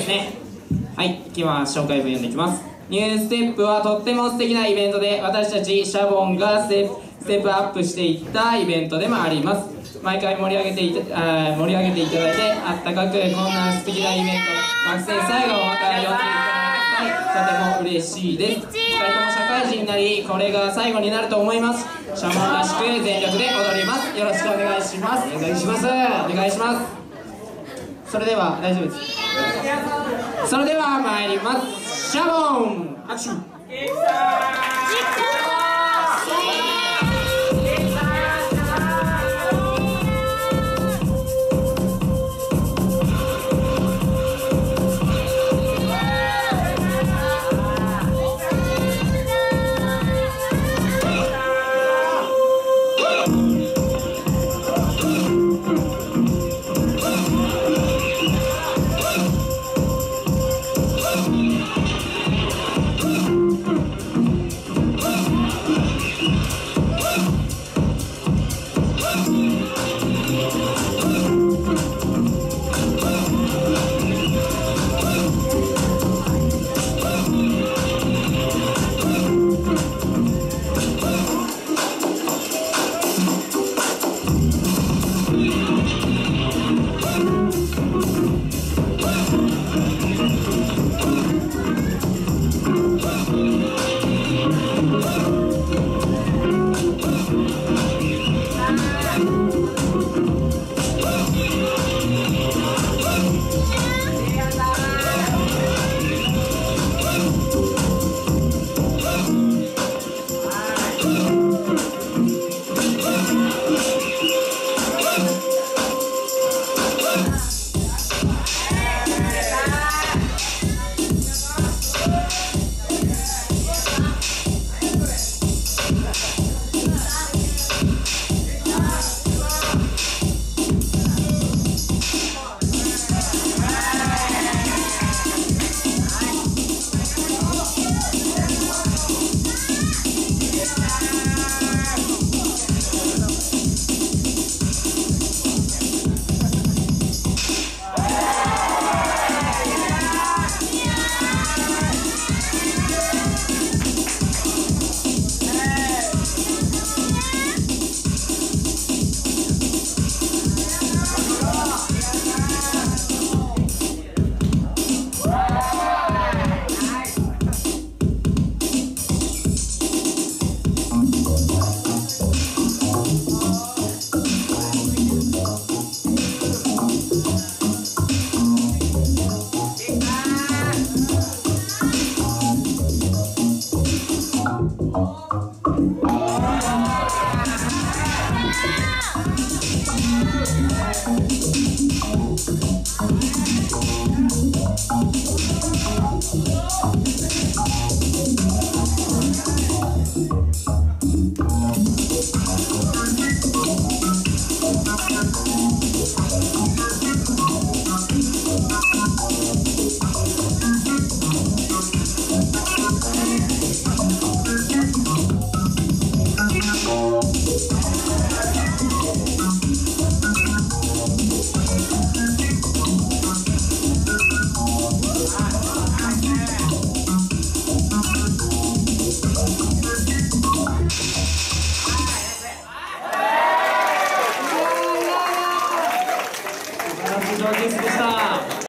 ね。はい、いきます。紹介文読んでいきます。ニューステップはとっても素敵なイベントで、私たちシャボンがステップアップしていったイベントでもあります。毎回盛り上げていただいて、あったかく、こんな素敵なイベント、学生最後また呼んでいただきたい。とても嬉しいです。2人とも社会人になり、これが最後になると思います。シャボンらしく全力で踊ります。よろしくお願いします。お願いします。お願いします。それでは大丈夫です。それでは参ります。シャボンアクション。